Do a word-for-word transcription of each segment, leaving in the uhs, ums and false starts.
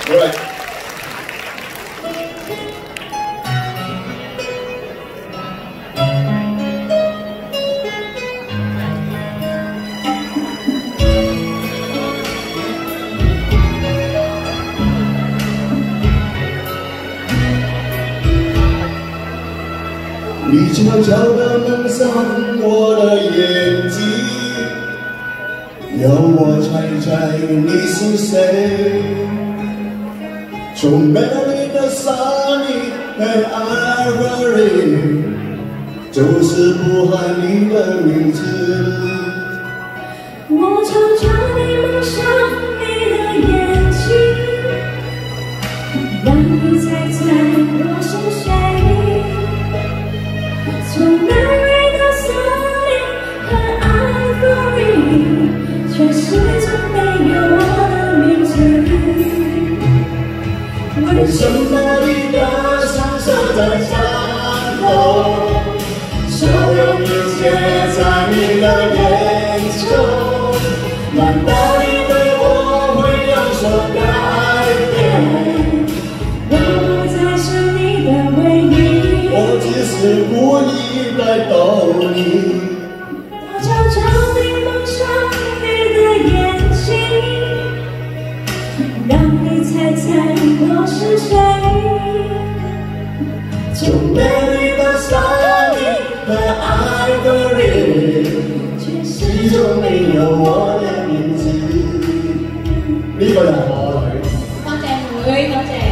Alright. 你悄悄地蒙上我的眼睛，要我猜猜你是谁？从美丽的Sunny和Ivory，就是不喊你的名字。 我悄悄地蒙上你的眼睛，让你猜猜我是谁。 从美丽的Sunny和Ivory，却始终没有我的名字。 为什么你的双手在颤抖？所有一切在你的眼中。难道你对我会有所改变？ 我不再是你的唯一， 我只是故意。 在逗你， 我悄悄地蒙上你的眼睛，让你猜猜我是谁。 从美丽的Sunny和Ivory，却始终没有我的名字。呢個就係我女。 多謝妹，多謝。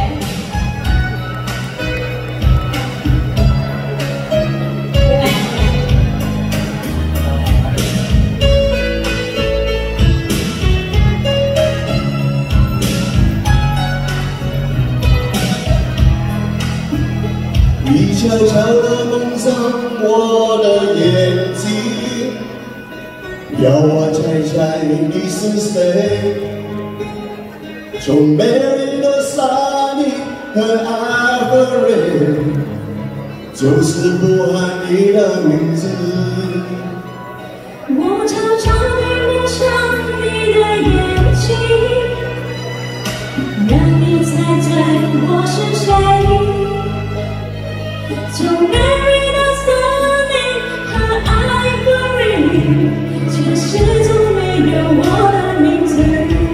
你悄悄地蒙上我的眼睛，要我猜猜你是谁？从美丽的Sunny和Ivory，就是不喊你的名字。 我悄悄地蒙上你的眼睛，让你猜猜我是谁。 从美丽的Sunny和Ivory，却始终没有我的名字。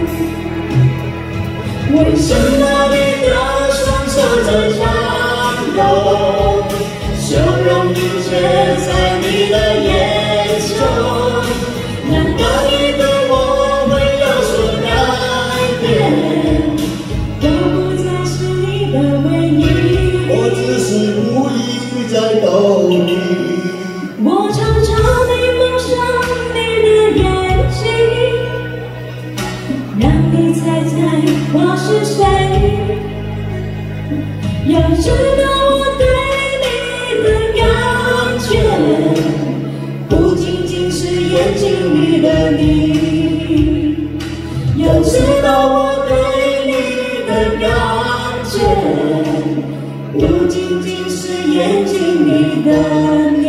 为什么你的双手在颤抖？所有一切在你的眼中。难道你对我会有所改变？ 我不再是你的唯一， 我只是故意。 在逗你， 我悄悄地蒙上你的眼睛，让你猜猜我是谁。要知道我对你的感觉，不仅仅是眼睛里的你。要知道我对你的感觉，不仅仅是眼睛里的你。